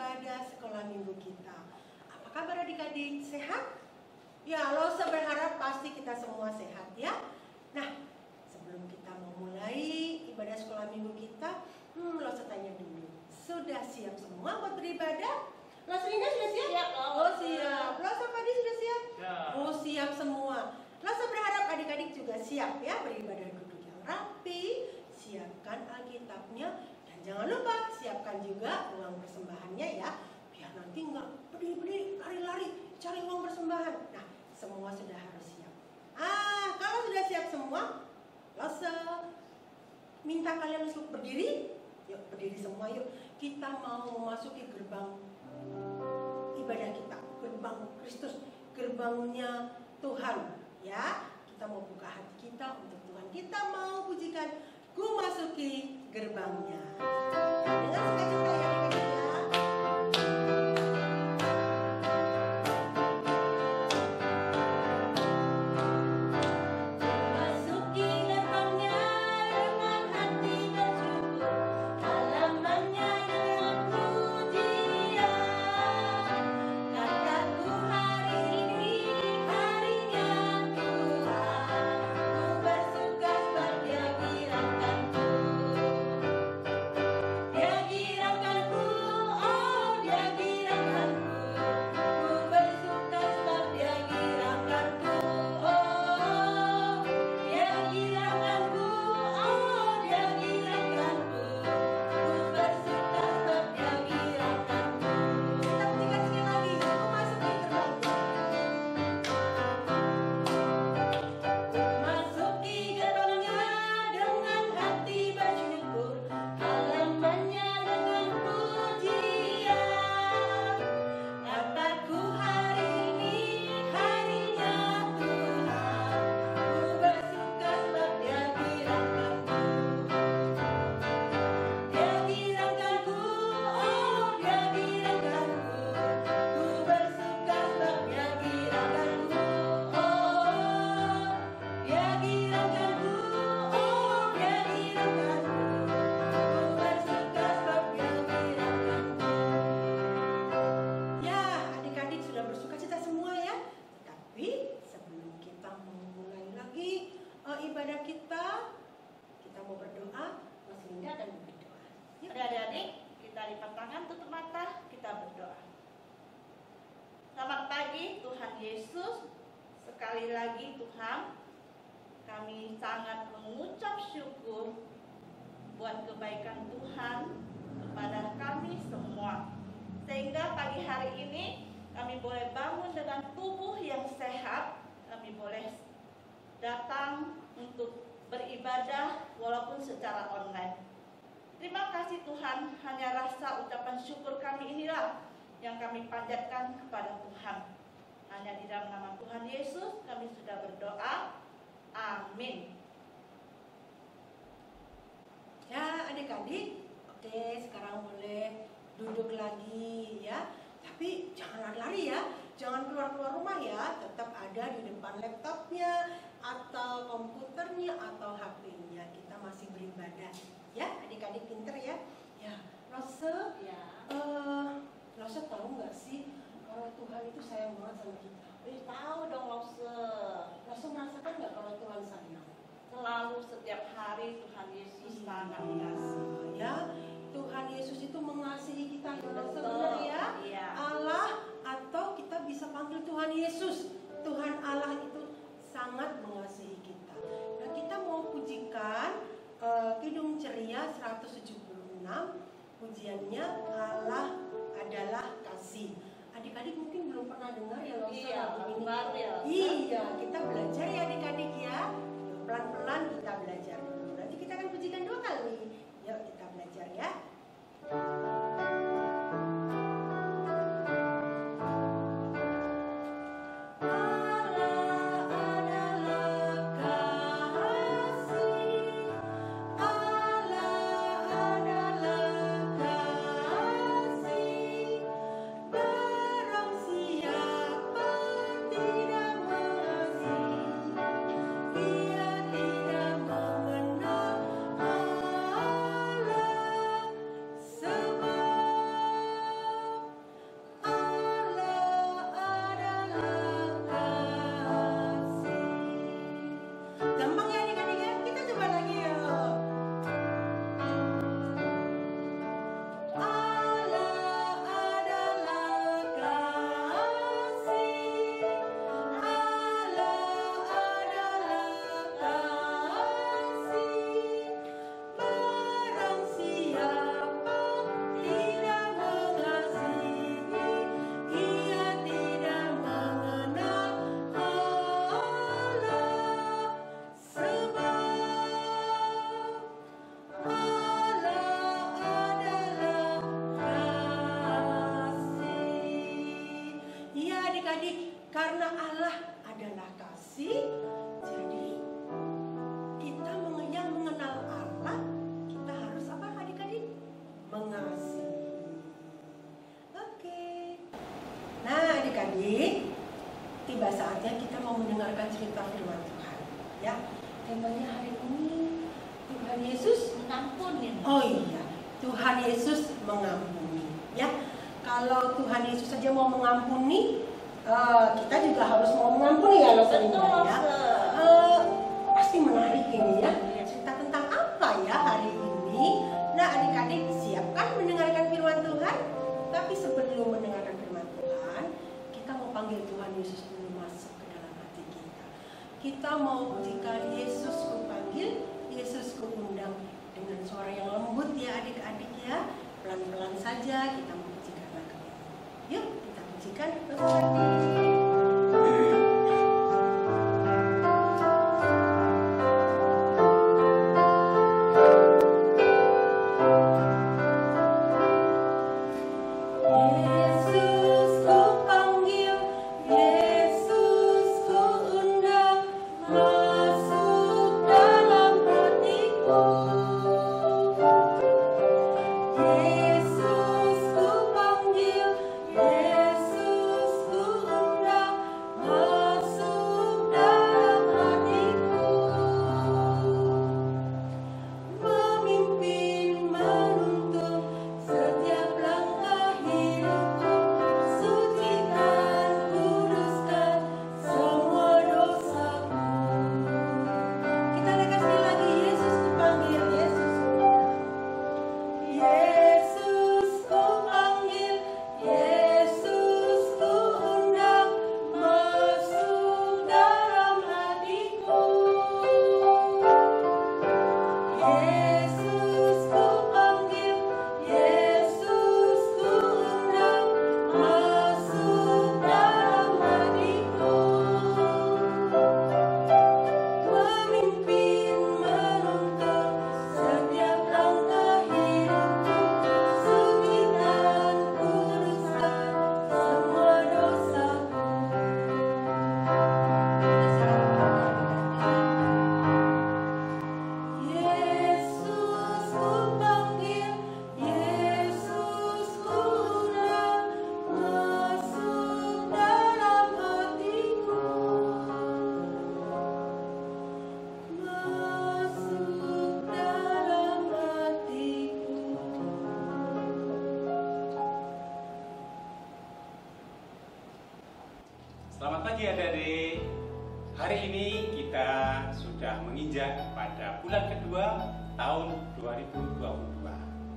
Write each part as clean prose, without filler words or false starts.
beribadah sekolah minggu kita. Apa kabar adik-adik? Sehat? Ya, Lose berharap pasti kita semua sehat ya. Nah, sebelum kita memulai ibadah sekolah minggu kita, Lose tanya dulu. Sudah siap semua buat beribadah? Lose Linda sudah siap? Siap, Oh siap. Lose Fadi sudah siap? Ya. Oh siap semua. Lose berharap adik-adik juga siap ya beribadah duduk yang rapi. Siapkan Alkitabnya dan jangan lupa siapkan juga uang persembahannya ya. Biar nanti nggak berdiri-berdiri lari-lari cari uang persembahan. Nah semua sudah harus siap. Kalau sudah siap semua, Lose minta kalian untuk berdiri. Yuk berdiri semua yuk. Kita mau memasuki gerbang ibadah kita, gerbang Kristus, gerbangnya Tuhan ya. Kita mau buka hati kita untuk Tuhan. Kita mau pujikan Ku Masuki Gerbangnya. Dengan sukacita ya adik-adik ya. Ibadah kita mau berdoa. Mas Linda akan berdoa. Adik-adik, kita lipat tangan, tutup mata, kita berdoa. Selamat pagi Tuhan Yesus. Sekali lagi Tuhan, kami sangat mengucap syukur buat kebaikan Tuhan kepada kami semua. Sehingga pagi hari ini kami boleh bangun dengan tubuh yang sehat. Kami boleh datang untuk beribadah walaupun secara online. Terima kasih Tuhan, hanya rasa ucapan syukur kami inilah yang kami panjatkan kepada Tuhan. Hanya di dalam nama Tuhan Yesus kami sudah berdoa. Amin. Ya adik-adik, oke sekarang boleh duduk lagi ya. Tapi jangan lari-lari ya, jangan keluar-keluar rumah ya. Tetap ada di depan laptopnya atau komputernya atau HP-nya. Kita masih beribadah ya, adik-adik pinter ya. Ya, Lose, Lose tahu nggak sih kalau Tuhan itu sayang banget sama kita? Tahu dong Lose. Lose merasakan nggak kalau Tuhan sayang? Selalu setiap hari Tuhan Yesus sangat mengasihi. Ya, Tuhan Yesus itu mengasihi kita ya Lose, Betul, benar ya? iya. Allah atau kita bisa panggil Tuhan Yesus. Tuhan Allah itu sangat mengasihi kita. Nah, kita mau pujikan Kidung Ceria 176. Pujiannya Allah adalah kasih. Adik-adik mungkin belum pernah dengar ya Lose Iya, lagu ini. baru ya. Iya, kita belajar ya adik-adik ya. Pelan-pelan kita belajar dulu. Nanti kita akan pujikan 2 kali. Yuk kita belajar ya. Sebab Karena Allah adalah kasih, jadi kita yang mengenal Allah, kita harus apa adik-adik? Mengasihi. Oke. Nah adik-adik, tiba saatnya kita mau mendengarkan cerita firman Tuhan. Ya, temanya hari ini Tuhan Yesus mengampuni. Oh iya, Tuhan Yesus mengampuni. Ya, kalau Tuhan Yesus saja mau mengampuni, kita juga harus mau mengampuni ya, Betul, ya. Pasti menarik ini ya. Cerita tentang apa ya hari ini? Nah, adik-adik siapkan mendengarkan firman Tuhan. Tapi sebelum mendengarkan firman Tuhan, kita mau panggil Tuhan Yesus dulu masuk ke dalam hati kita. Kita mau jika Yesus kupanggil, Yesus kuundang dengan suara yang lembut ya adik-adik ya. Pelan-pelan saja kita memujikan lagu ini. Yuk kita pujikan bersama. Selamat pagi adik-adik. Hari ini kita sudah menginjak pada bulan kedua tahun 2022.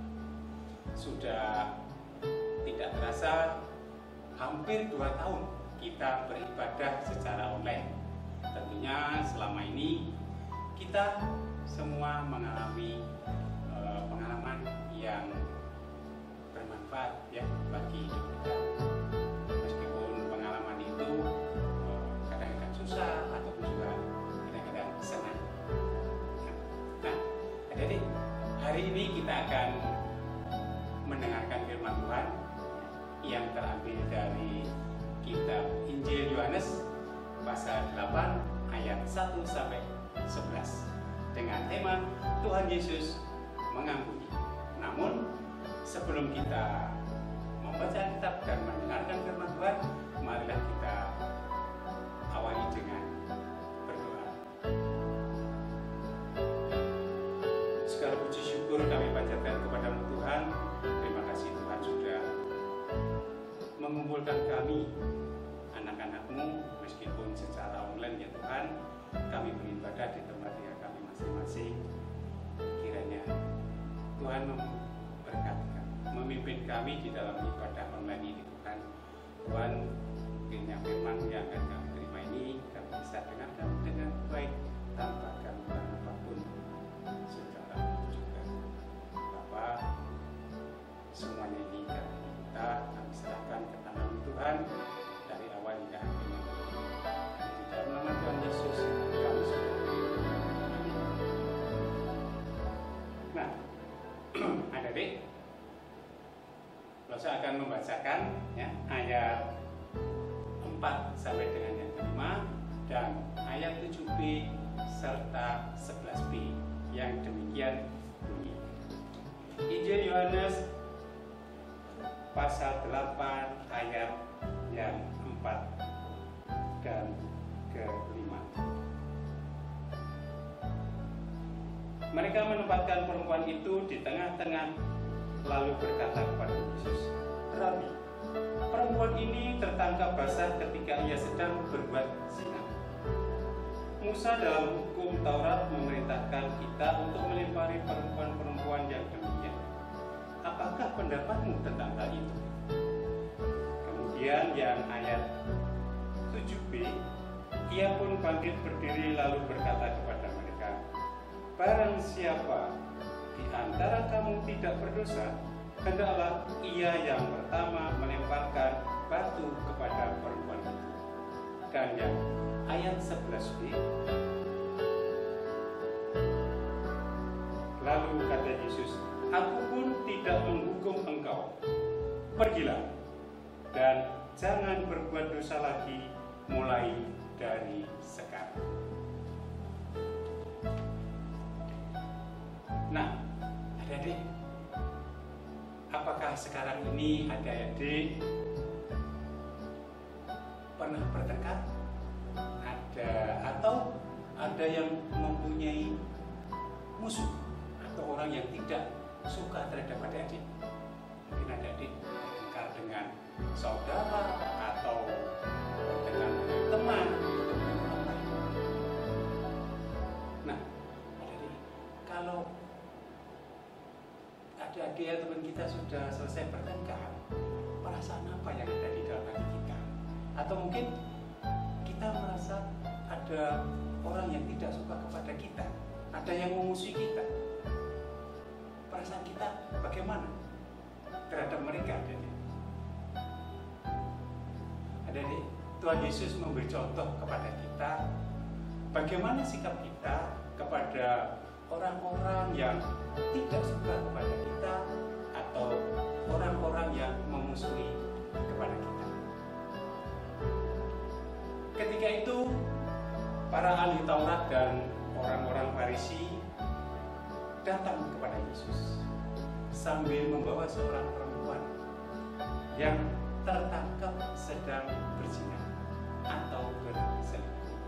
Sudah tidak terasa hampir 2 tahun kita beribadah secara online. Tentunya selama ini kita semua mengalami pengalaman yang bermanfaat ya bagi hidup kita. Kadang-kadang susah ataupun juga kadang-kadang senang. Nah, adik-adik, hari ini kita akan mendengarkan firman Tuhan yang terambil dari kitab Injil Yohanes pasal 8 ayat 1 sampai 11 dengan tema Tuhan Yesus mengampuni. Namun sebelum kita membaca kitab dan mendengarkan firman Tuhan, marilah kita awali dengan berdoa. Segala puji syukur kami panjatkan kepadamu Tuhan. Terima kasih Tuhan sudah mengumpulkan kami anak-anakmu meskipun secara online ya Tuhan. Kami beribadah di tempat yang kami masing-masing. Kiranya Tuhan memberkati kami, memimpin kami di dalam ibadah online ini Tuhan. Tuhan, kiranya firman yang akan kami terima ini kami bisa dengarkan dengan baik tanpa gangguan apapun. Secara juga Bapa, semuanya ini kami serahkan ke tangan Tuhan dari awal hingga akhirnya. Di dalam nama Tuhan Yesus kami sudah berdoa. Nah, adik-adik, saya akan membacakan ya, ayat 4 4 sampai dengan yang kelima, dan ayat 7b serta 11b yang demikian bunyi. Injil Yohanes pasal 8 ayat yang 4 dan ke-5. Mereka menempatkan perempuan itu di tengah-tengah, lalu berkata kepada Yesus, "Rabi, perempuan ini tertangkap basah ketika ia sedang berbuat zina. Musa dalam hukum Taurat memerintahkan kita untuk melempari perempuan-perempuan yang demikian. Apakah pendapatmu tentang hal itu?" Kemudian yang ayat 7b, ia pun bangkit berdiri lalu berkata kepada mereka, "Barang siapa di antara kamu tidak berdosa, hendaklah ia yang pertama melemparkan batu kepada perempuan itu." Dan yang ayat 11b, lalu kata Yesus, "Aku pun tidak menghukum engkau. Pergilah dan jangan berbuat dosa lagi mulai dari sekarang." Nah, adik-adik, apakah sekarang ini adik-adik pernah bertengkar? Atau ada yang mempunyai musuh atau orang yang tidak suka terhadap adik-adik? Mungkin adik-adik bertengkar dengan saudara atau dengan teman atau dengan orang lain. Nah, adik-adik, kalau adik-adik ya teman kita sudah selesai bertengkar, perasaan apa yang ada di dalam hati kita? Atau mungkin kita merasa ada orang yang tidak suka kepada kita, ada yang memusuhi kita. Perasaan kita bagaimana terhadap mereka, adik-adik? Adik-adik, Tuhan Yesus memberi contoh kepada kita bagaimana sikap kita kepada orang-orang yang tidak suka kepada kita atau orang-orang yang memusuhi kepada kita. Ketika itu para ahli Taurat dan orang-orang Farisi datang kepada Yesus sambil membawa seorang perempuan yang tertangkap sedang berzina atau berselingkuh.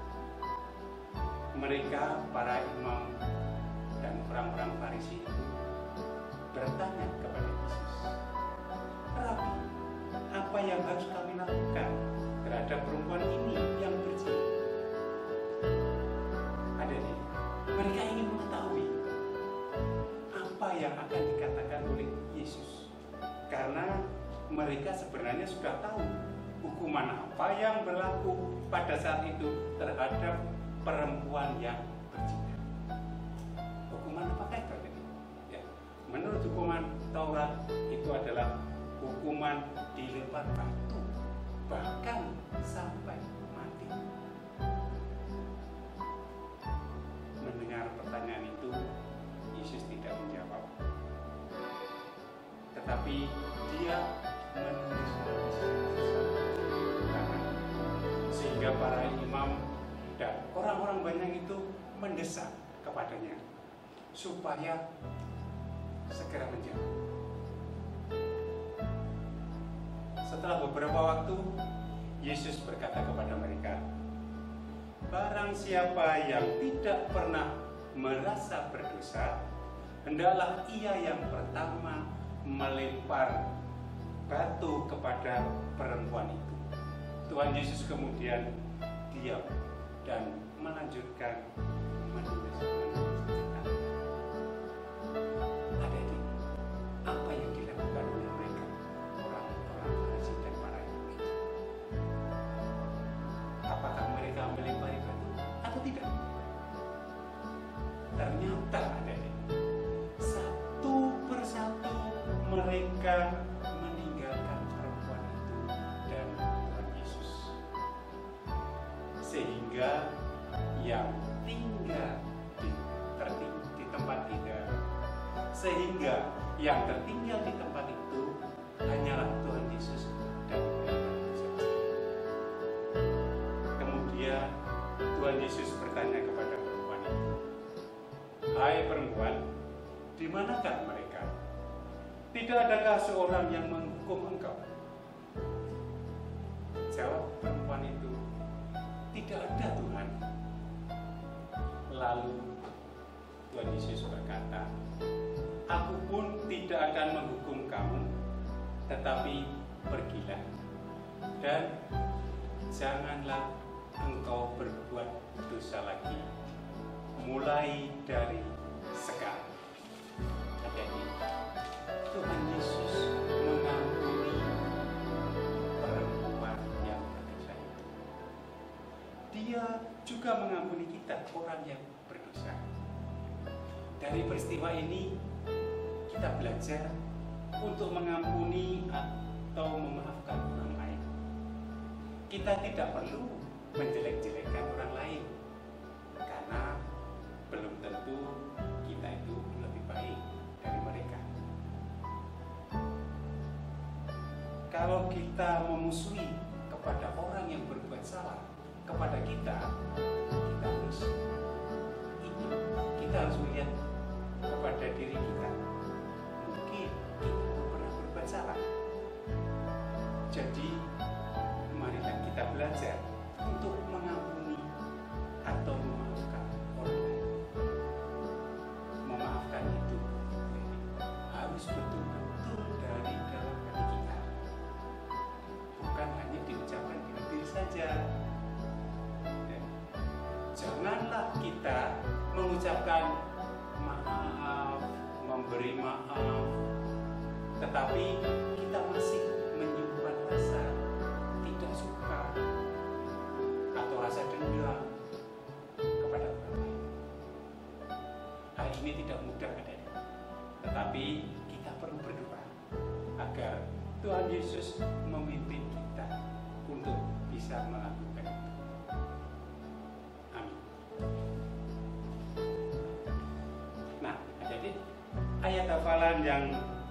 Mereka, para imam dan orang-orang Farisi itu bertanya kepada Yesus, "Rabi, apa yang harus kami lakukan terhadap perempuan ini yang berzina?" Adik-adik, mereka ingin mengetahui apa yang akan dikatakan oleh Yesus, karena mereka sebenarnya sudah tahu hukuman apa yang berlaku pada saat itu terhadap perempuan yang berzina. Hukuman apakah itu? Ya, menurut hukuman Taurat itu adalah hukuman dilempar batu, bahkan sampai mati. Mendengar pertanyaan itu, Yesus tidak menjawab, tetapi dia menulis sehingga para imam dan orang-orang banyak itu mendesak kepadanya supaya segera menjawab. Setelah beberapa waktu, Yesus berkata kepada mereka, "Barang siapa yang tidak pernah merasa berdosa, hendaklah ia yang pertama melempar batu kepada perempuan itu." Tuhan Yesus kemudian diam dan melanjutkan menulis cerita. Adik-adik, apa yang dilakukan oleh mereka, orang-orang Farisi dan para imam itu? Apakah mereka melempari batu atau tidak? Ternyata adik-adik, satu persatu mereka meninggalkan perempuan itu dan Tuhan Yesus, sehingga yang tinggal di tempat itu, sehingga yang tertinggal di tempat itu hanyalah Tuhan Yesus dan mereka saja. di manakah mereka? Tidak adakah seorang yang menghukum engkau? Jawab perempuan itu, tidak ada Tuhan. Lalu Tuhan Yesus berkata, aku pun tidak akan menghukum kamu, tetapi pergilah dan janganlah engkau berbuat dosa lagi mulai dari sekarang. Jadi Tuhan Yesus mengampuni perempuan yang berdosa itu. Dia juga mengampuni kita, orang yang berdosa. Dari peristiwa ini kita belajar untuk mengampuni atau memaafkan orang lain. Kita tidak perlu menjelek-jelekkan orang lain, karena belum tentu kita itu lebih baik dari mereka. Kalau kita memusuhi kepada orang yang berbuat salah kepada kita harus ingat, kita harus melihat kepada diri kita. Mungkin kita pernah berbuat salah. Jadi marilah kita belajar untuk mengampuni atau memaafkan orang lain. Memaafkan itu harus betul-betul dari dalam hati kita, bukan hanya diucapkan di bibir saja. Janganlah kita mengucapkan maaf, memberi maaf, tetapi kita masih menyimpan rasa tidak suka atau rasa dendam kepada orang lain. Hal ini tidak mudah, adik-adik, tetapi kita perlu berdoa agar Tuhan Yesus memimpin kita untuk bisa melakukan itu. Amin. Nah, adik-adik, ayat hafalan yang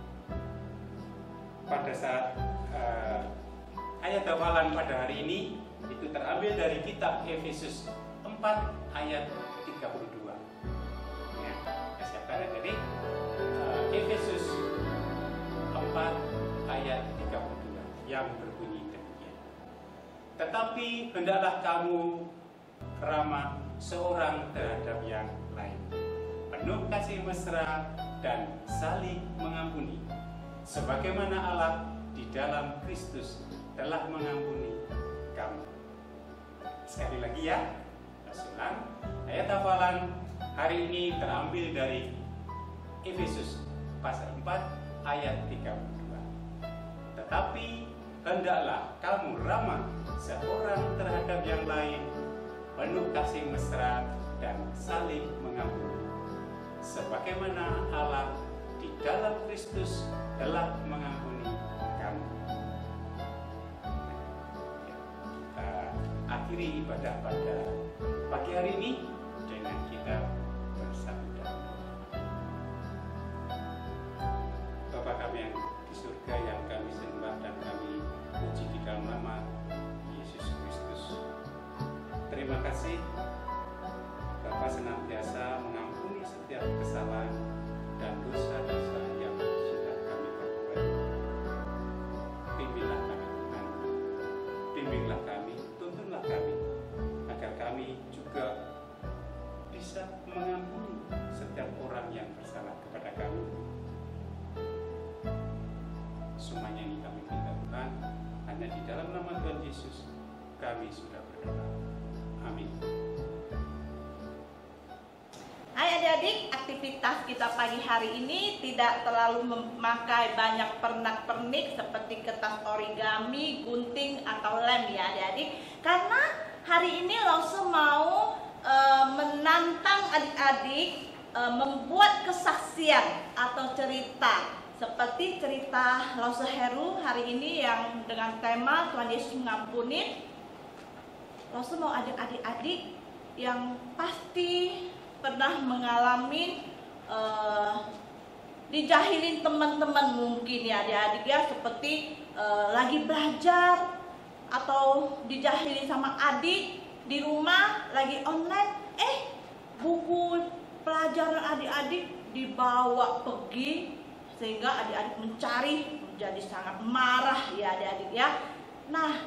pada saat ayat hafalan pada hari ini itu terambil dari kitab Efesus 4 ayat 32. Ya, siapkan jadi Efesus 4 ayat 32 yang berbunyi demikian. Tetapi hendaklah kamu ramah seorang terhadap yang lain, penuh kasih mesra dan saling mengampuni, sebagaimana Allah di dalam Kristus telah mengampuni kamu. Sekali lagi ya, ulang. Ayat hafalan hari ini terambil dari Efesus pasal 4 ayat 32. Tetapi hendaklah kamu ramah seorang terhadap yang lain, penuh kasih mesra dan saling mengampuni, sebagaimana Allah di dalam Kristus telah mengampuni kamu. Kita akhiri ibadah pada pagi hari ini dengan kita bersatu dalam doa. Bapa kami yang di surga, yang kami sembah dan kami puji di dalam nama Yesus Kristus. Terima kasih Bapa senantiasa mengampuni setiap kesalahan dan dosa-dosa yang sudah kami perbuat. Pimpinlah kami Tuhan, bimbinglah kami, tuntunlah kami, agar kami juga bisa mengampuni setiap orang yang bersalah kepada kami. Semuanya ini kami minta Tuhan, hanya di dalam nama Tuhan Yesus kami sudah berdoa. Amin. Hai adik-adik, aktivitas kita pagi hari ini tidak terlalu memakai banyak pernak-pernik seperti kertas origami, gunting, atau lem ya adik-adik. Karena hari ini Lause mau menantang adik-adik membuat kesaksian atau cerita. Seperti cerita Lause Heru hari ini yang dengan tema Tuhan Yesus mengampuni. Lause mau ajak adik-adik yang pasti pernah mengalami dijahilin teman-teman mungkin ya adik-adik ya, seperti lagi belajar atau dijahilin sama adik di rumah lagi online, buku pelajaran adik-adik dibawa pergi sehingga adik-adik mencari, menjadi sangat marah ya adik-adik ya. Nah,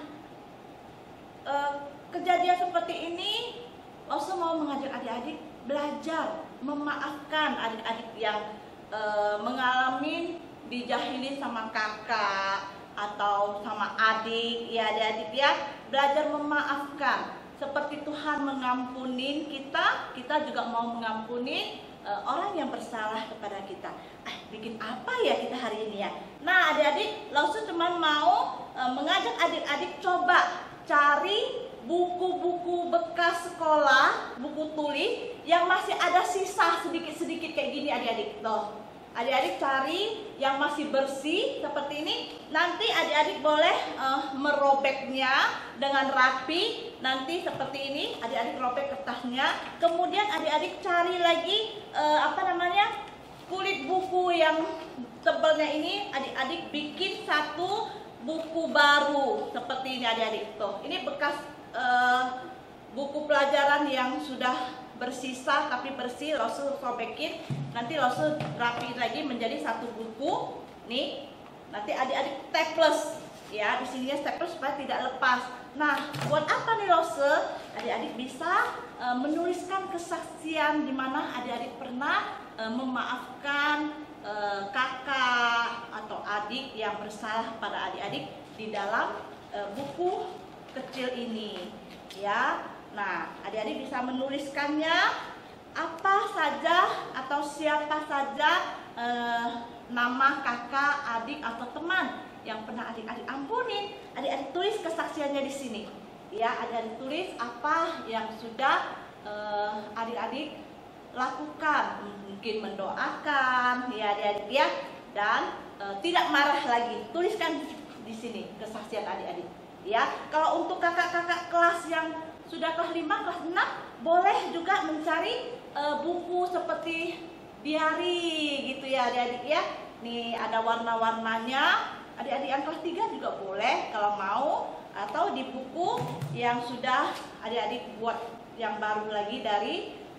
kejadian seperti ini Lose mau mengajak adik-adik belajar memaafkan adik-adik yang mengalami dijahili sama kakak atau sama adik ya adik-adik ya. Belajar memaafkan seperti Tuhan mengampuni kita, kita juga mau mengampuni orang yang bersalah kepada kita. Bikin apa ya kita hari ini ya? Nah adik-adik, Lause cuma mau mengajak adik-adik coba cari buku-buku bekas sekolah, buku tulis yang masih ada sisa sedikit-sedikit kayak gini adik-adik. Loh, adik-adik cari yang masih bersih seperti ini. Nanti adik-adik boleh merobeknya dengan rapi. Nanti seperti ini, adik-adik robek kertasnya. Kemudian adik-adik cari lagi kulit buku yang tebalnya ini. Adik-adik bikin satu buku baru seperti ini adik-adik. Tuh, ini bekas buku pelajaran yang sudah bersisa tapi bersih, Lause sobekin. Nanti Lause rapiin lagi menjadi satu buku. Nih, nanti adik-adik staples ya, di sininya staples supaya tidak lepas. Nah, buat apa nih Lause? Adik-adik bisa menuliskan kesaksian di mana adik-adik pernah memaafkan kakak atau adik yang bersalah pada adik-adik di dalam buku kecil ini ya. Nah, adik-adik bisa menuliskannya apa saja atau siapa saja nama kakak, adik atau teman yang pernah adik-adik ampunin. Adik-adik tulis kesaksiannya di sini ya. Adik-adik tulis apa yang sudah adik-adik lakukan, mungkin mendoakan ya adik-adik ya, dan tidak marah lagi. Tuliskan di sini kesaksian adik-adik ya. Kalau untuk kakak-kakak kelas yang sudah kelas 5, kelas 6 boleh juga mencari buku seperti diary gitu ya adik-adik ya. Nih ada warna-warnanya. Adik-adik yang kelas 3 juga boleh kalau mau, atau di buku yang sudah adik-adik buat yang baru lagi dari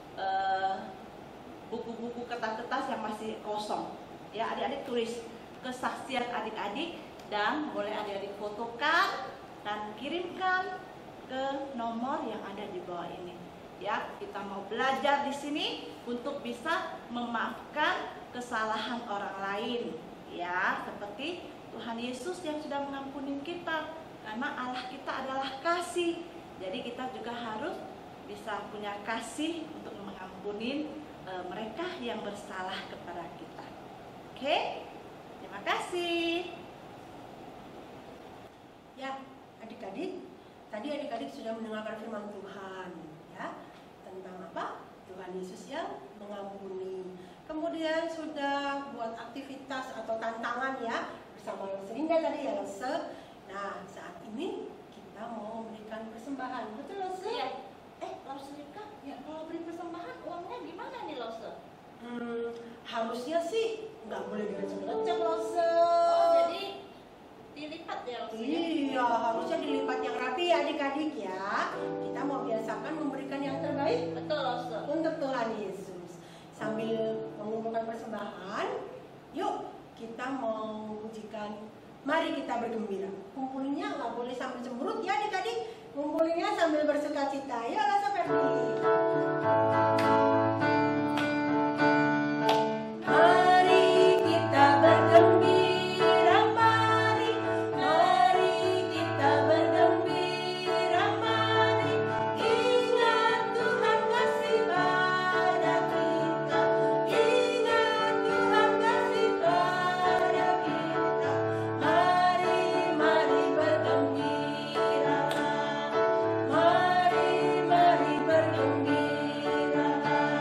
buku-buku kertas-kertas yang masih kosong ya. Adik-adik tulis kesaksian adik-adik dan boleh adik-adik fotokan dan kirimkan ke nomor yang ada di bawah ini ya. Kita mau belajar di sini untuk bisa memaafkan kesalahan orang lain ya, seperti Tuhan Yesus yang sudah mengampuni kita, karena Allah kita adalah kasih. Jadi kita juga harus bisa punya kasih untuk mengampuni mereka yang bersalah kepada kita. Oke, terima kasih Ya, adik-adik, tadi adik-adik sudah mendengarkan firman Tuhan ya, tentang apa? Tuhan Yesus yang mengampuni. Kemudian sudah buat aktivitas atau tantangan ya bersama Linda tadi ya Lause. Nah, saat ini kita mau memberikan persembahan. Betul Lause? Iya. Lause Rika, ya kalau beri persembahan uangnya gimana nih Lause? Harusnya sih nggak boleh dilecek-lecek Lause. Oh, jadi dilipat ya Lause? Iya, harusnya dilipat yang rapi ya adik-adik ya. Kita mau biasakan memberikan yang terbaik Betul Lause. untuk Tuhan Yesus. Sambil mengumpulkan persembahan, yuk kita mau pujikan Mari Kita Bergembira. Kumpulinnya nggak boleh sambil cemberut ya adik-adik. Kumpulinnya sambil bersuka cita. Yuk Lasa Ferdi. Mari bergembira.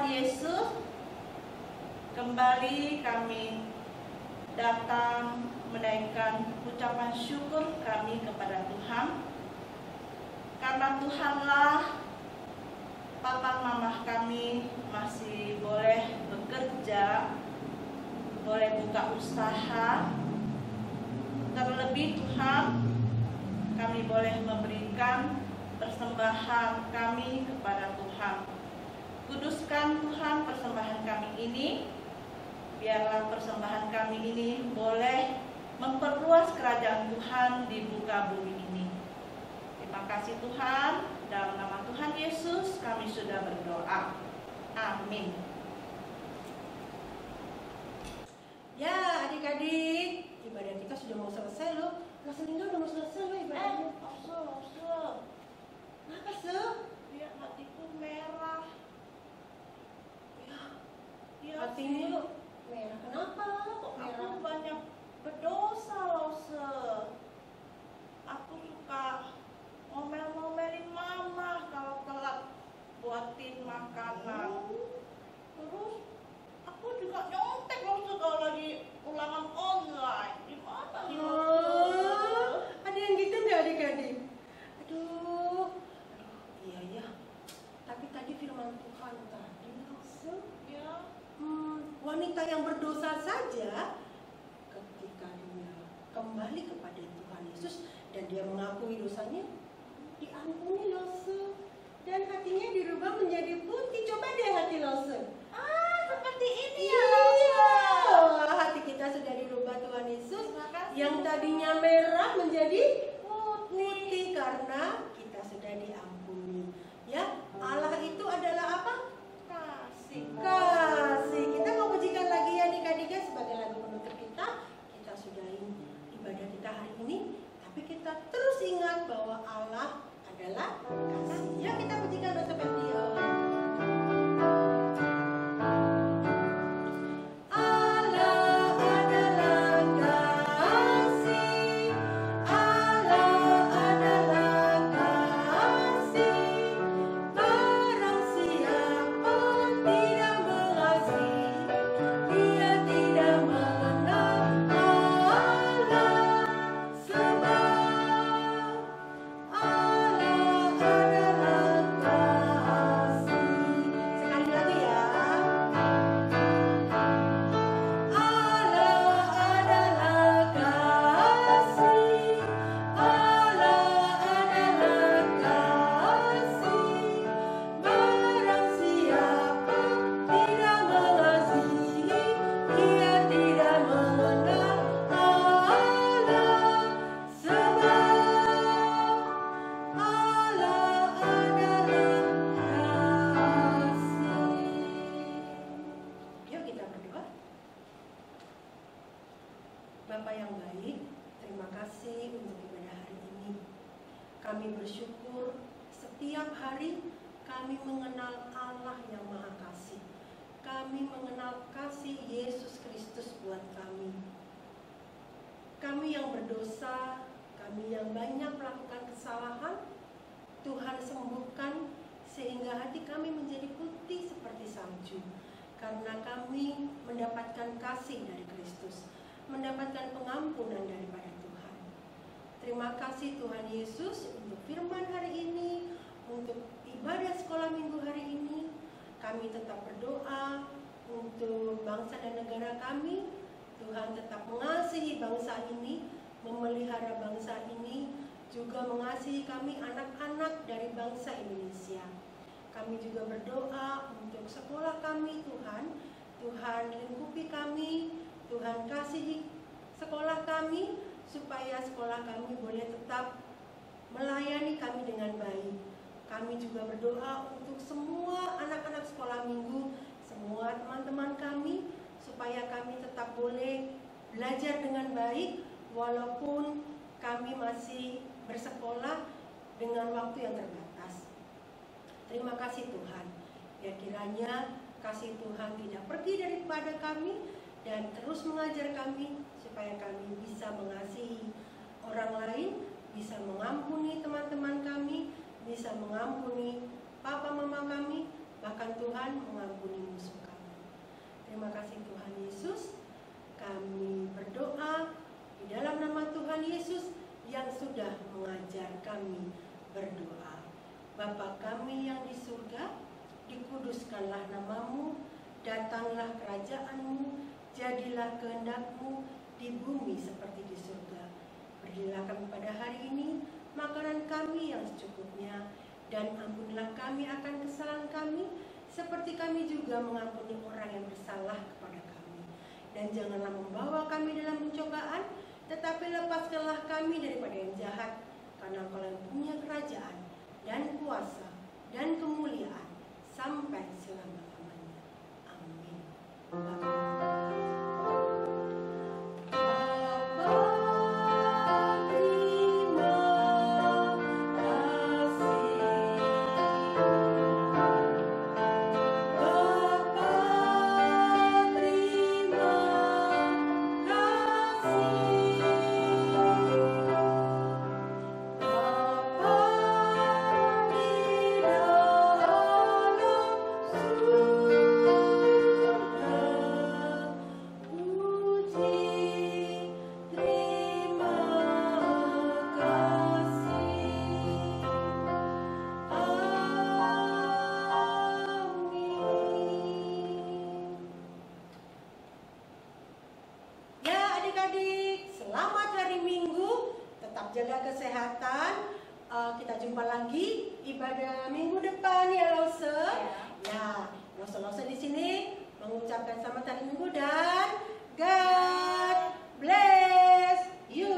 Yesus, kembali kami datang menaikkan ucapan syukur kami kepada Tuhan. Karena Tuhanlah papa mama kami masih boleh bekerja, boleh buka usaha. Terlebih Tuhan, kami boleh memberikan persembahan kami kepada Tuhan. Kuduskan Tuhan persembahan kami ini, biarlah persembahan kami ini boleh memperluas kerajaan Tuhan di muka bumi ini. Terima kasih Tuhan, dalam nama Tuhan Yesus kami sudah berdoa. Amin. Ya adik-adik, ibadah kita sudah mau selesai loh. Kelas Linda udah mau selesai loh ibadahnya. Kenapa sih? Biar hatiku merah. Ya, Hatinya merah, kenapa? Kok merah? Aku banyak berdosa loh, Aku suka ngomel-ngomelin mama kalau telat buatin makanan. Terus aku juga nyontek loh kalau lagi ulangan online. Gimana nih? Ada yang gitu nggak adik-adik? Aduh, iya ya. Tapi tadi firman Tuhan tadi langsung Ya. Wanita yang berdosa saja ketika dia kembali kepada Tuhan Yesus dan dia mengakui dosanya, diampuni loh, dan hatinya dirubah menjadi putih. Coba deh hati loh, Seperti ini ya, iya, hati kita sudah dirubah Tuhan Yesus. Yang tadinya merah menjadi putih karena kita sudah diampuni. Ya, Allah itu adalah apa? Kasih. Kita mau pujikan lagi ya adik-adiknya sebagai lagu penutup kita. Kita sudahin ibadah kita hari ini, tapi kita terus ingat bahwa Allah adalah kasih. Ya, kita pujikan Dr. Petio. Bapak yang baik, terima kasih untuk ibadah hari ini. Kami bersyukur setiap hari kami mengenal Allah yang Maha Kasih. Kami mengenal kasih Yesus Kristus buat kami. Kami yang berdosa, kami yang banyak melakukan kesalahan, Tuhan sembuhkan sehingga hati kami menjadi putih seperti salju. Karena kami mendapatkan kasih dari Kristus, mendapatkan pengampunan daripada Tuhan. Terima kasih Tuhan Yesus untuk firman hari ini, untuk ibadah sekolah minggu hari ini. Kami tetap berdoa untuk bangsa dan negara kami. Tuhan tetap mengasihi bangsa ini, memelihara bangsa ini, juga mengasihi kami anak-anak dari bangsa Indonesia. Kami juga berdoa untuk sekolah kami Tuhan. Tuhan lingkupi kami, Tuhan kasihi sekolah kami, supaya sekolah kami boleh tetap melayani kami dengan baik. Kami juga berdoa untuk semua anak-anak sekolah minggu, semua teman-teman kami, supaya kami tetap boleh belajar dengan baik, walaupun kami masih bersekolah dengan waktu yang terbatas. Terima kasih Tuhan. Ya, kiranya kasih Tuhan tidak pergi daripada kami, dan terus mengajar kami supaya kami bisa mengasihi orang lain, bisa mengampuni teman-teman kami, bisa mengampuni papa mama kami, bahkan Tuhan mengampuni musuh kami. Terima kasih Tuhan Yesus. Kami berdoa di dalam nama Tuhan Yesus yang sudah mengajar kami berdoa. Bapa kami yang di surga, dikuduskanlah namamu, datanglah kerajaanmu, jadilah kehendak-Mu di bumi seperti di surga. Berilah kami pada hari ini makanan kami yang secukupnya, dan ampunilah kami akan kesalahan kami, seperti kami juga mengampuni orang yang bersalah kepada kami. Dan janganlah membawa kami dalam pencobaan, tetapi lepaskanlah kami daripada yang jahat, karena Engkau yang punya kerajaan dan kuasa dan kemuliaan sampai selama-lamanya. Amin. Adik-adik, selamat hari Minggu. Tetap jaga kesehatan. Kita jumpa lagi ibadah minggu depan ya Lause. Ya, Lause di sini mengucapkan selamat hari Minggu dan God bless you.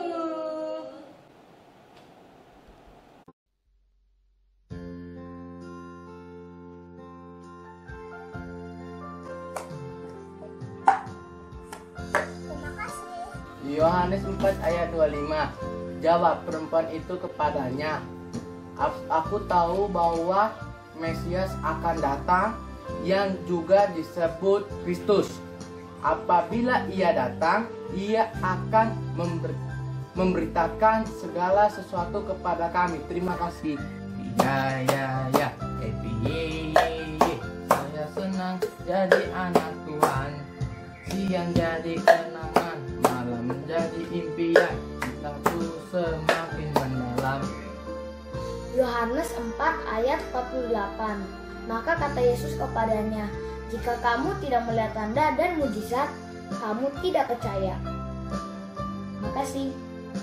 Yohanes 4 ayat 25. Jawab perempuan itu kepadanya, aku tahu bahwa Mesias akan datang, yang juga disebut Kristus. Apabila ia datang, ia akan memberitakan segala sesuatu kepada kami. Terima kasih. Ya, happy ye. Saya senang jadi anak Tuhan. Siang jadi kenangan, malam menjadi impian, cintaku semakin mendalam. Yohanes 4 ayat 48. Maka kata Yesus kepadanya, jika kamu tidak melihat tanda dan mujizat, kamu tidak percaya. Makasih.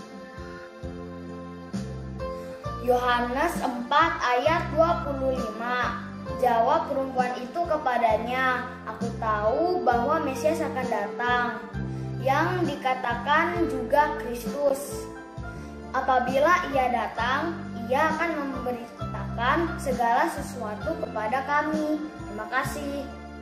Yohanes 4 ayat 25. Jawab perempuan itu kepadanya, aku tahu bahwa Mesias akan datang, yang dikatakan juga Kristus. Apabila ia datang, ia akan memberitakan segala sesuatu kepada kami. Terima kasih.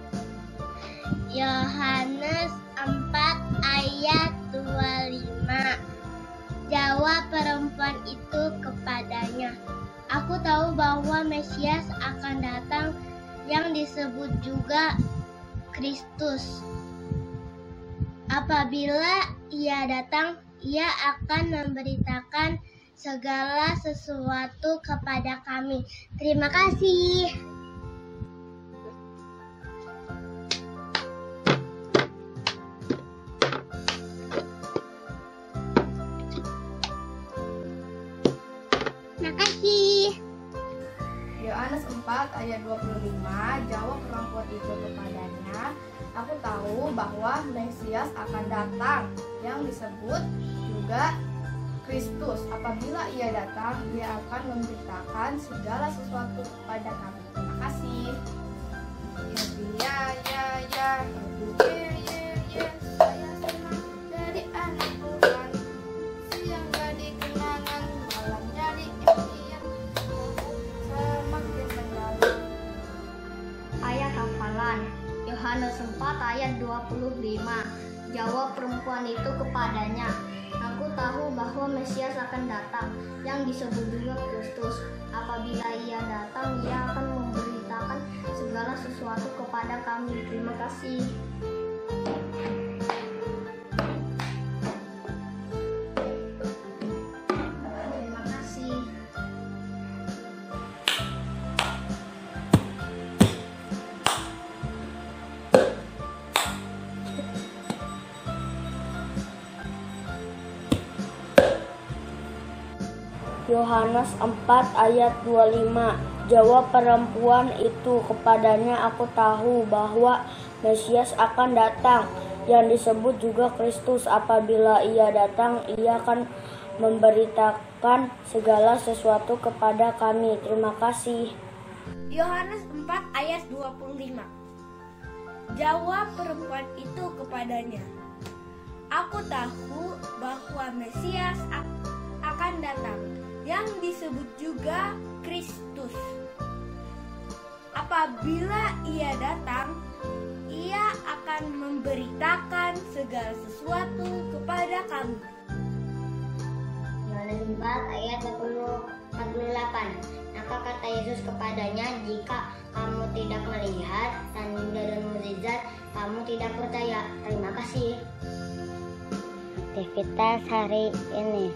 Yohanes 4 ayat 25. Jawab perempuan itu kepadanya, aku tahu bahwa Mesias akan datang, yang disebut juga Kristus. Apabila ia datang, ia akan memberitakan segala sesuatu kepada kami. Terima kasih. Terima kasih. Yohanes 4 ayat 25. Jawab perempuan itu kepadanya, aku tahu bahwa Mesias akan datang, yang disebut juga Kristus. Apabila ia datang, ia akan memberitakan segala sesuatu kepada kami. Terima kasih. Saya senang jadi anak Tuhan. Siang jadi kenangan, malam jadi impian, semakin mendalam. Ayat hafalan Yohanes 4 ayat 25. Jawab perempuan itu kepadanya, aku tahu bahwa Mesias akan datang, yang disebut juga Kristus. Apabila ia datang, ia akan memberitakan segala sesuatu kepada kami. Terima kasih. Terima kasih. Yohanes 4 ayat 25. Jawab perempuan itu kepadanya, aku tahu bahwa Mesias akan datang, yang disebut juga Kristus. Apabila ia datang, ia akan memberitakan segala sesuatu kepada kami. Terima kasih. Yohanes 4 ayat 25. Jawab perempuan itu kepadanya, aku tahu bahwa Mesias akan datang, yang disebut juga Kristus. Apabila ia datang, ia akan memberitakan segala sesuatu kepada kami. Yohanes 4 ayat 48. Maka kata Yesus kepadanya, jika kamu tidak melihat tanda dan mukjizat, kamu tidak percaya. Terima kasih. Aktivitas hari ini.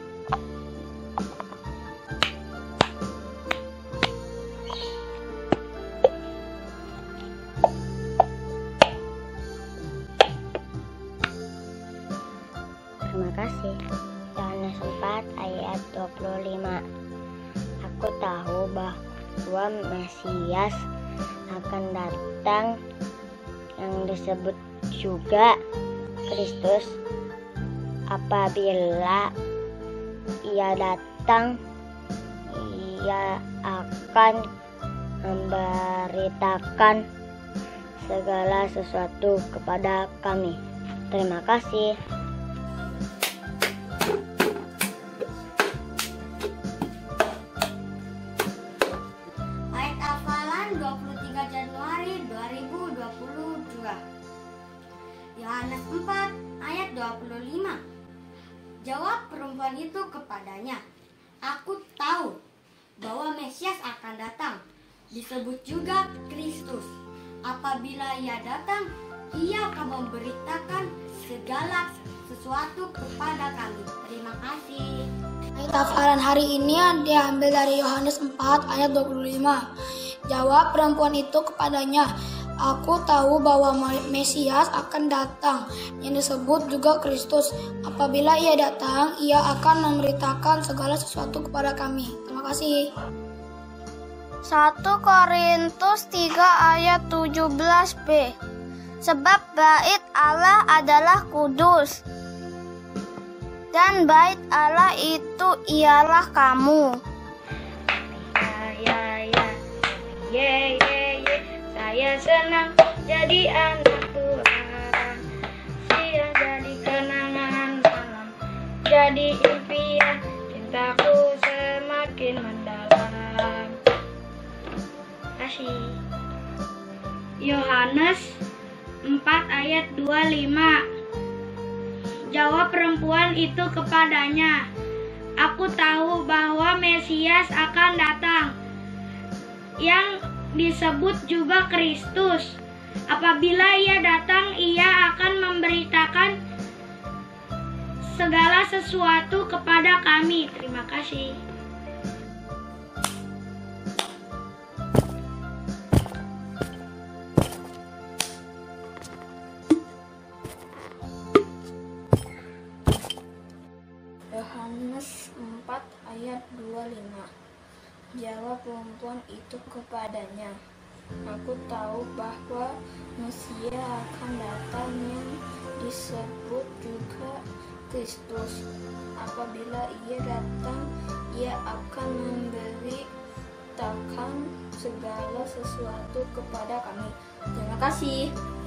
Terima kasih. Yohanes 4 ayat 25. Aku tahu bahwa Mesias akan datang, yang disebut juga Kristus. Apabila ia datang, ia akan memberitakan segala sesuatu kepada kami. Terima kasih. Ayat hafalan 23 Januari 2022. Yohanes 4 ayat 25. Jawab perempuan itu kepadanya, aku tahu bahwa Mesias akan datang, disebut juga Kristus. Apabila ia datang, ia akan memberitakan segala sesuatu kepada kami. Terima kasih. Ayat hafalan hari ini diambil dari Yohanes 4 ayat 25. Jawab perempuan itu kepadanya, aku tahu bahwa Mesias akan datang, yang disebut juga Kristus. Apabila ia datang, ia akan memberitakan segala sesuatu kepada kami. Terima kasih. 1 Korintus 3 ayat 17b. Sebab bait Allah adalah kudus, dan bait Allah itu ialah kamu. Saya senang jadi anak Tuhan. Siang jadi kenangan malam, jadi impian, cintaku semakin mendalam. Kasih. Yohanes 4 ayat 25. Jawab perempuan itu kepadanya, aku tahu bahwa Mesias akan datang, yang disebut juga Kristus. Apabila ia datang, ia akan memberitakan segala sesuatu kepada kami. Terima kasih. Yohanes 4 ayat 25. Jawab perempuan itu kepadanya, aku tahu bahwa Mesias akan datang, yang disebut juga Kristus. Apabila ia datang, ia akan memberitakan segala sesuatu kepada kami. Terima kasih.